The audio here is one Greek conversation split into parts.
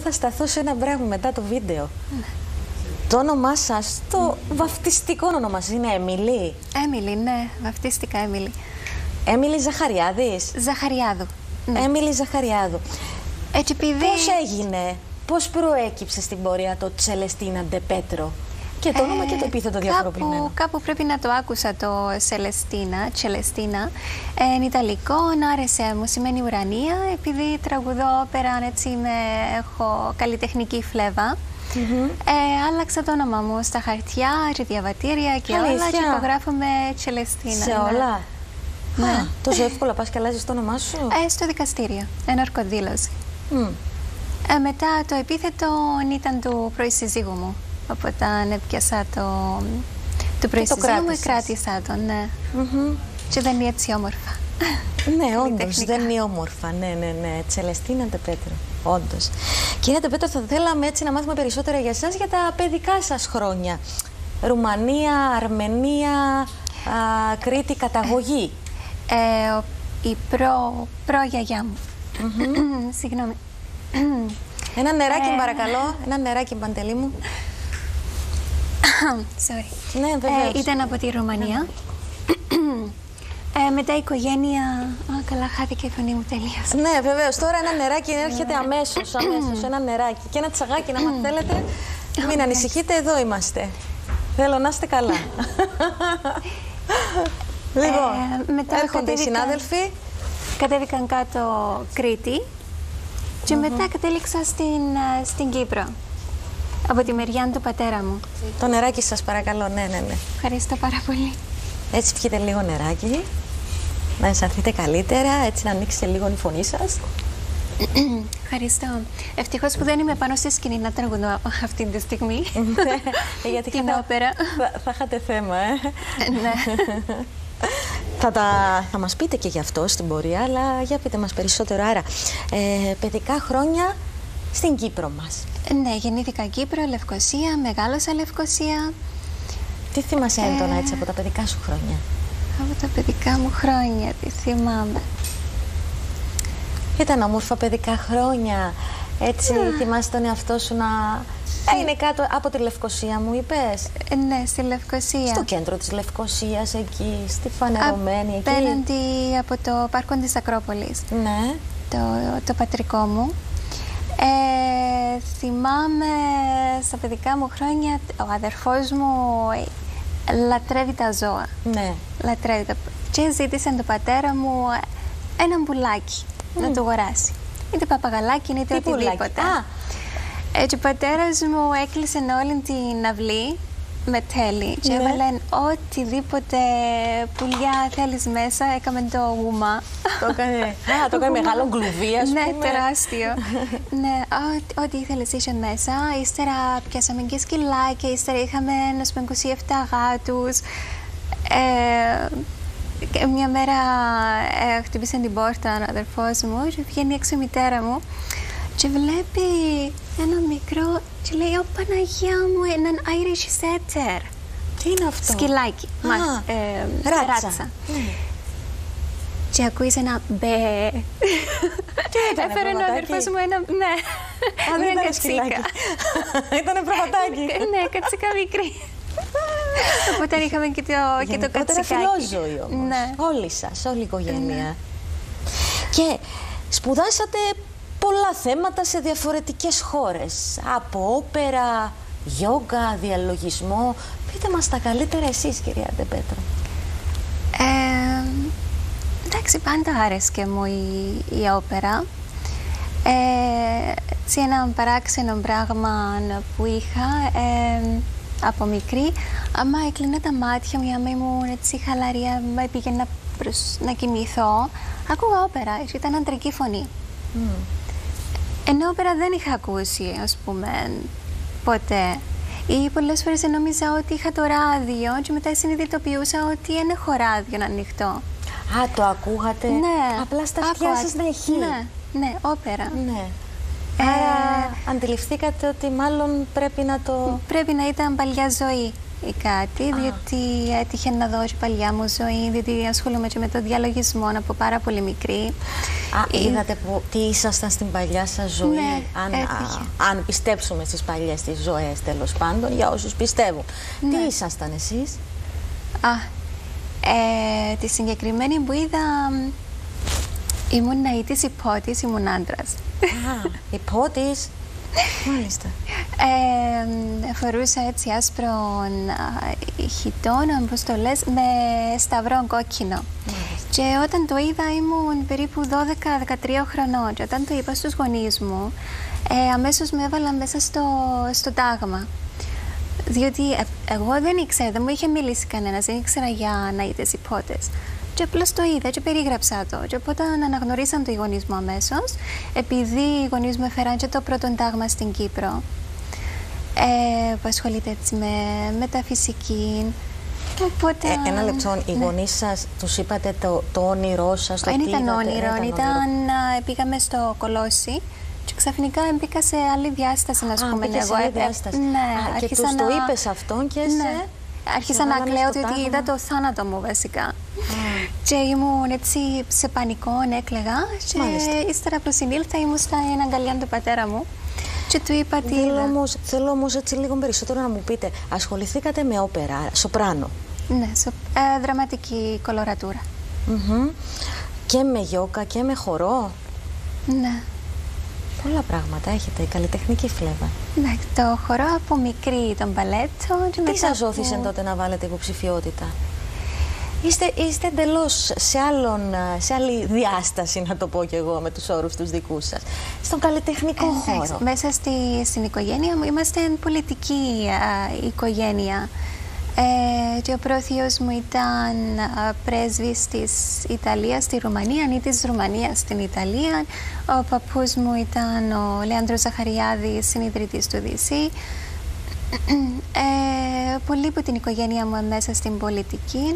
θα σταθώ σε ένα πράγμα μετά το βίντεο. Το όνομά σας, το βαφτιστικό όνομα σας είναι Έμιλι. Έμιλι, ναι, βαφτίστηκα Έμιλι. Έμιλι Ζαχαριάδης. Ζαχαριάδου. Ναι. Έμιλι Ζαχαριάδου. Έτσι, επειδή... Πώς έγινε, πώς προέκυψε στην πορεία το Τσελεστίνα Ντε Πέτρο και το όνομα και το επίθετο διαφοροποιημένο? Κάπου πρέπει να το άκουσα το Τσελεστίνα. Είναι Ιταλικό, άρεσε μου, σημαίνει ουρανία, επειδή τραγουδώ όπερα, έτσι έχω καλλιτεχνική φλέβα. Άλλαξα το όνομα μου στα χαρτιά, σε διαβατήρια και όλα και υπογράφω με Τσελεστίνα. Σε όλα? Ναι. Τόσο εύκολα πας και αλλάζεις το όνομά σου? Στο δικαστήριο, ενορκοδήλωση. Μετά το επίθετο ήταν του πρώην-συζύγου μου. Οπότε έπιασα το πρώην-συζύγου μου, κράτησα το, ναι. Και δεν είναι έτσι όμορφα. Ναι, όντως, δεν είναι όμορφα. Ναι. Τσελεστίνα Ντε Πέτρο. Όντως. Κυρία Ντε Πέτρο, θα θέλαμε έτσι να μάθουμε περισσότερα για εσάς, για τα παιδικά σας χρόνια. Ρουμανία, Αρμενία, Κρήτη, καταγωγή. Η προγιαγιά μου. Συγγνώμη. Ένα νεράκι, παρακαλώ. Ένα νεράκι, Παντελή μου. Sorry. Ναι, βεβαίως. Ήταν από τη Ρουμανία. Μετά η οικογένεια... καλά, χάθηκε η φωνή μου τελείως. Ναι, βεβαίως. Τώρα ένα νεράκι έρχεται αμέσως. Ένα νεράκι. Και ένα τσαγάκι, να μας θέλετε. Μην ανησυχείτε, εδώ είμαστε. Θέλω να είστε καλά. Λοιπόν, έρχονται οι συνάδελφοι. Κατέβηκαν κάτω Κρήτη και μετά κατέληξα στην Κύπρο. Από τη μεριά του πατέρα μου. Το νεράκι σας παρακαλώ, ναι. Ευχαριστώ πάρα πολύ. Έτσι πιείτε λίγο νεράκι, να αισθανθείτε καλύτερα, έτσι να ανοίξετε λίγο η φωνή σας. Ευχαριστώ. Ευτυχώς που δεν είμαι πάνω στη σκηνή να τραγουδώ αυτή τη στιγμή. Γιατί την όπερα. Θα είχατε θέμα, Ναι. Θα μας πείτε και γι' αυτό στην πορεία, αλλά για πείτε μας περισσότερο. Άρα, παιδικά χρόνια στην Κύπρο μας. Ναι, γεννήθηκα Κύπρο, Λευκοσία, μεγάλωσα Λευκοσία. Τι θυμάσαι έντονα έτσι από τα παιδικά σου χρόνια? Από τα παιδικά μου χρόνια, τι θυμάμαι. Ήταν όμορφα παιδικά χρόνια, έτσι θυμάσαι τον εαυτό σου να είναι κάτω από τη Λευκοσία, μου είπες? Ναι, στη Λευκοσία. Στο κέντρο της Λευκοσίας, εκεί, στη φανερωμένη εκεί. Απέναντι από το πάρκο της Ακρόπολης. Ναι. Το πατρικό μου. Θυμάμαι στα παιδικά μου χρόνια ο αδερφός μου λατρεύει τα ζώα. Ναι. Λατρεύει τα... Και ζήτησε τον πατέρα μου ένα μπουλάκι να του αγοράσει. Είτε παπαγαλάκι είτε οτιδήποτε. Έτσι ο πατέρας μου έκλεισε όλη την αυλή με τέλη και έβαλε οτιδήποτε πουλιά θέλεις μέσα, έκαμε το γουμά. Το έκανε μεγάλο κλουβί, ας πούμε. Ναι, τεράστιο. Ναι, ό,τι ήθελες είχε μέσα. Ύστερα πιάσαμε και σκυλάκια, ύστερα είχαμε 27 γάτους. Μια μέρα χτύπησε την πόρτα ο αδερφός μου και βγαίνει έξω η μητέρα μου και βλέπει ένα μικρό και λέει «Ω Παναγιά μου, έναν Irish Setter». Τι είναι αυτό? Σκυλάκι. Ράτσα. Και ακούεις ένα μπε. Έφερε ο αδερφός μου ένα... Ναι. Δεν ήταν σκυλάκι. Ήτανε προβατάκι. Ναι, κατσίκα μικρή. Οπότε είχαμε και το κατσικάκι. Ήταν φιλόζωη όμως. Όλοι σας, όλη η οικογένεια. Και σπουδάσατε πολλά θέματα σε διαφορετικές χώρες. Από όπερα, γιόγκα, διαλογισμό. Πείτε μας τα καλύτερα εσείς, κυρία Ντε Πέτρο. Εντάξει, πάντα άρεσκε μου η όπερα. Έτσι ένα παράξενο πράγμα που είχα από μικρή. Άμα έκλεινα τα μάτια μου, άμα ήμουν έτσι χαλαρή, άμα πήγαινα να κοιμηθώ, άκουγα όπερα, ήταν αντρική φωνή. Ενώ όπερα δεν είχα ακούσει, ας πούμε, ποτέ. Ή πολλές φορές νόμιζα ότι είχα το ράδιο και μετά συνειδητοποιούσα ότι δεν έχω ράδιο ανοιχτό. Το ακούγατε? Ναι. Απλά στα αυτιά σας δεν έχει. Ναι, όπερα. Ναι. Άρα αντιληφθήκατε ότι μάλλον πρέπει να το... Πρέπει να ήταν παλιά ζωή. ή κάτι, διότι έτυχε να δω και παλιά μου ζωή, διότι ασχολούμαι και με το διαλογισμό από πάρα πολύ μικρή. Είδατε τι ήσασταν στην παλιά σας ζωή, ναι, αν πιστέψουμε στις παλιές τις ζωές, τέλος πάντων, για όσους πιστεύουν. Ναι. Τι ήσασταν εσείς? Τη συγκεκριμένη που είδα, ήμουν ναήτης υπότης, ήμουν άντρας. Υπότης. Μάλιστα. Φορούσα έτσι άσπρον χιτόν, όπως το λες, με σταυρό κόκκινο. Και όταν το είδα ήμουν περίπου 12-13 χρονών. Και όταν το είπα στους γονείς μου, αμέσως με έβαλαν μέσα στο τάγμα. Διότι εγώ δεν ήξερα, δεν μου είχε μιλήσει κανένας, δεν ήξερα για ναήτες υπότες. Και απλώς το είδα και περίγραψα το. Και οπότε αναγνωρίσαν το οι γονείς μου αμέσως, επειδή οι γονείς μου έφεραν και το πρώτο τάγμα στην Κύπρο, που ασχολείται έτσι με μεταφυσική. Οπότε, ένα λεπτό, οι γονείς σας τους είπατε το όνειρό σας? Δεν ήταν όνειρο, πήγαμε στο Κολόσι και ξαφνικά μπήκα σε άλλη διάσταση, να πούμε. Σε άλλη διάσταση. Ναι, και τους το είπες αυτόν και σε... Άρχισα να κλαίω διότι είδα το θάνατο μου βασικά. Και ήμουν έτσι σε πανικό, έκλαιγα. Και ύστερα προσυνήλθα, ήμουν στα αγκαλιά του πατέρα μου. Και του είπα τι. Θέλω όμως έτσι λίγο περισσότερο να μου πείτε. Ασχοληθήκατε με όπερα, σοπράνο? Ναι, δραματική κολορατούρα. Και με γιόγκα και με χορό? Ναι. Πολλά πράγματα έχετε, καλλιτεχνική φλέβα. Ναι, το χορό από μικρή, τον μπαλέτο. Τι σας όθησε τότε να βάλετε υποψηφιότητα? Είστε εντελώς σε άλλη διάσταση, να το πω κι εγώ με τους όρους τους δικούς σας. Στον καλλιτεχνικό χώρο. Μέσα στην οικογένεια μου είμαστε πολιτική οικογένεια. Και ο πρόθειος μου ήταν πρέσβης της Ιταλίας στη Ρουμανία ή της Ρουμανίας στην Ιταλία. Ο παππούς μου ήταν ο Λέανδρος Ζαχαριάδης, συνιδρυτής του ΔΥΣΥ. Πολλοί από την οικογένεια μου μέσα στην πολιτική.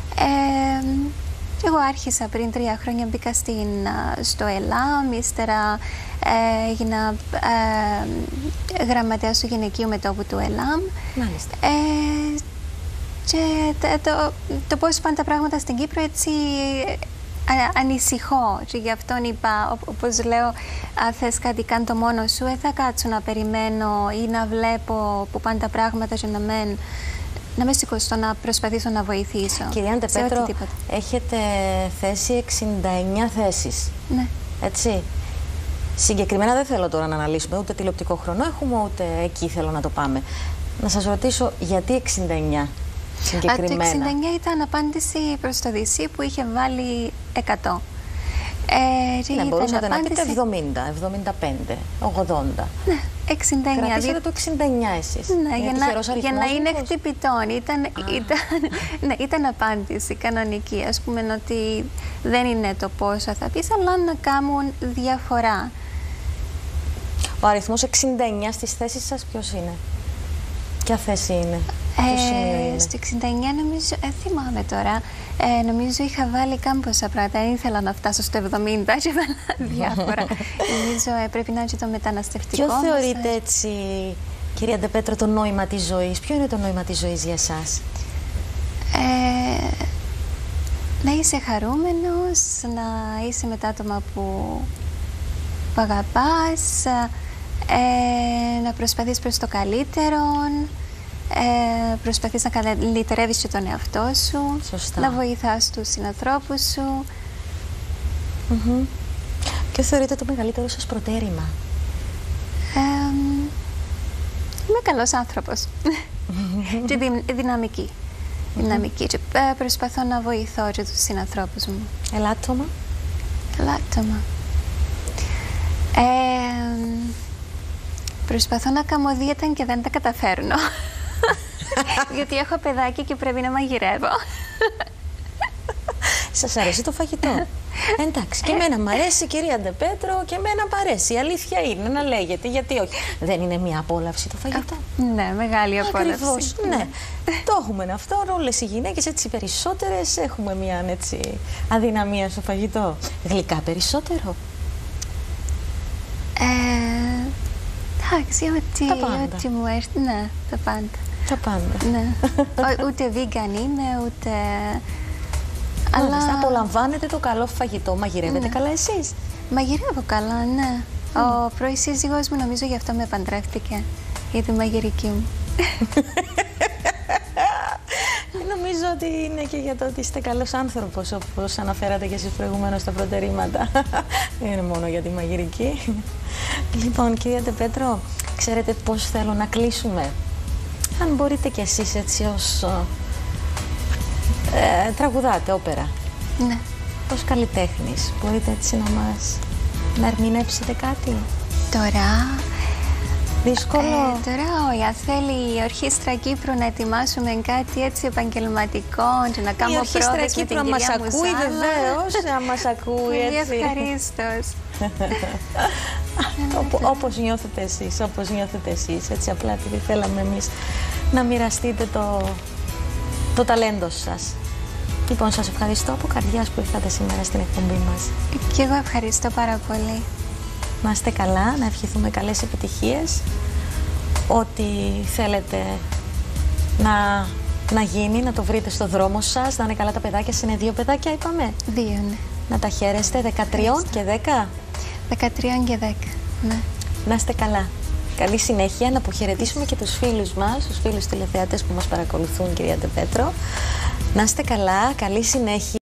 Εγώ άρχισα πριν 3 χρόνια, μπήκα στο ΕΛΑΜ, ύστερα έγινα γραμματέας του γυναικείου μετώπου του ΕΛΑΜ. Μάλιστα. Και το πώς πάνε τα πράγματα στην Κύπρο, έτσι ανησυχώ. Και γι' αυτόν είπα, όπως λέω, θες κάτι καν το μόνο σου, θα κάτσω να περιμένω ή να βλέπω που πάνε τα πράγματα και να με σηκωστώ, να προσπαθήσω να βοηθήσω. Κυρία Αντεπέτρο, έχετε θέσει 69 θέσεις. Ναι. Έτσι. Συγκεκριμένα δεν θέλω τώρα να αναλύσουμε ούτε τηλεοπτικό χρόνο έχουμε, ούτε εκεί θέλω να το πάμε. Να σας ρωτήσω, γιατί 69 συγκεκριμένα? Το 69 ήταν απάντηση προς το ΔΥΣΥ που είχε βάλει 100. Ναι, μπορούσατε να πείτε 70, 75, 80. Ναι, 69. Κρατήσατε το 69 εσείς. Ναι, για να είναι χτυπητόν. Ήταν απάντηση κανονική. Ας πούμε ότι δεν είναι το πόσο θα πεις, αλλά να κάνουν διαφορά. Ο αριθμός 69 στις θέσεις σας ποιος είναι? Ποια θέση είναι? Στο 69 νομίζω, θυμάμαι τώρα, νομίζω είχα βάλει κάμποσα πράγματα, δεν ήθελα να φτάσω στο 70 και βάλα διάφορα. Νομίζω πρέπει να είναι και το μεταναστευτικό. Ποιο θεωρείτε έτσι, κυρία Αντεπέτρο, το νόημα της ζωής? Ποιο είναι το νόημα της ζωής για εσάς? Να είσαι χαρούμενος, να είσαι με τα άτομα που αγαπάς, να προσπαθείς προς το καλύτερο, προσπαθείς να καλυτερεύεις και τον εαυτό σου. Σωστά. Να βοηθάς τους συνανθρώπους σου. Ποιο θεωρείτε το μεγαλύτερο σας προτέρημα? Είμαι καλός άνθρωπος και δυναμική. Και προσπαθώ να βοηθώ και τους συνανθρώπους μου. Ελάττωμα? Ελάττωμα. Προσπαθώ να κάνω δίαιτα και δεν τα καταφέρνω. Γιατί έχω παιδάκι και πρέπει να μαγειρεύω. Σας αρέσει το φαγητό? Εντάξει, και εμένα μ' αρέσει, κυρία Αντεπέτρο, και εμένα μ' αρέσει. Η αλήθεια είναι να λέγεται, γιατί όχι. Δεν είναι μια απόλαυση το φαγητό? Ναι, μεγάλη απόλαυση. Ακριβώς, ναι. Το έχουμε αυτό, όλες οι γυναίκες, έτσι οι περισσότερες, έχουμε μια έτσι αδυναμία στο φαγητό. Γλυκά περισσότερο? Εντάξει, ό,τι μου έρθει, ναι, τα πάντα. Τα πάντα. Ναι. Ούτε vegan είμαι, ούτε... Αλλά απολαμβάνετε το καλό φαγητό, μαγειρεύετε καλά εσείς? Μαγειρεύω καλά, ναι. Ο πρώην σύζυγός μου νομίζω γι' αυτό με παντρεύτηκε, για τη μαγειρική μου. Νομίζω ότι είναι και για το ότι είστε καλός άνθρωπος, όπως αναφέρατε και εσείς προηγουμένως στα προτερήματα. Δεν είναι μόνο για τη μαγειρική. Λοιπόν, κυρία Ντεπέτρο, ξέρετε πώς θέλω να κλείσουμε? Αν μπορείτε κι εσείς έτσι ως... τραγουδάτε όπερα. Ναι. Ως καλλιτέχνης, μπορείτε έτσι να ερμηνεύσετε κάτι? Τώρα... Δύσκολο. Τώρα όχι, αν θέλει η Ορχήστρα Κύπρου να ετοιμάσουμε κάτι έτσι επαγγελματικό και να κάνουμε πρόοδες με την κυρία μας Μουσάλα. ακούει βεβαίως, αν μας ακούει έτσι. Πολύ ευχαρίστως. Όπως νιώθετε εσείς, όπως νιώθετε εσείς, έτσι απλά επειδή θέλαμε εμείς να μοιραστείτε το ταλέντο σας. Λοιπόν, σας ευχαριστώ από καρδιάς που ήρθατε σήμερα στην εκπομπή μας. Και εγώ ευχαριστώ πάρα πολύ. Να είστε καλά, να ευχηθούμε καλές επιτυχίες. Ό,τι θέλετε να γίνει, να το βρείτε στο δρόμο σας. Να είναι καλά τα παιδάκια, είναι 2 παιδάκια είπαμε. 2, ναι. Να τα χαίρεστε, 13 και 10. 13 και 10, ναι. Να είστε καλά. Καλή συνέχεια, να αποχαιρετήσουμε και τους φίλους μας, τους φίλους τηλεθεατές που μας παρακολουθούν, κυρία Ντεπέτρο. Να είστε καλά, καλή συνέχεια.